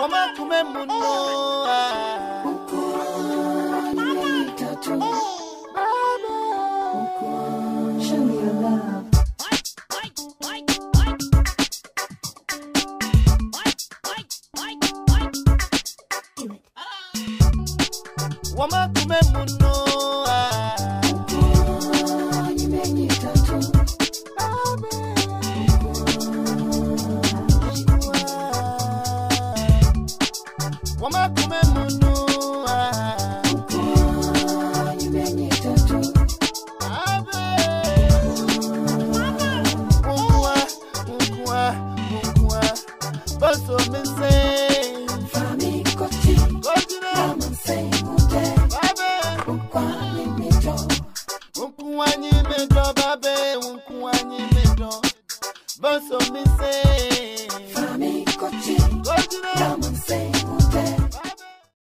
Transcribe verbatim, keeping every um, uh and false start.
Show me your love. Wama kume muno You make me tattoo. Wama kume muno You make me tattoo. Mukwa, mukwa, mukwa Baso me say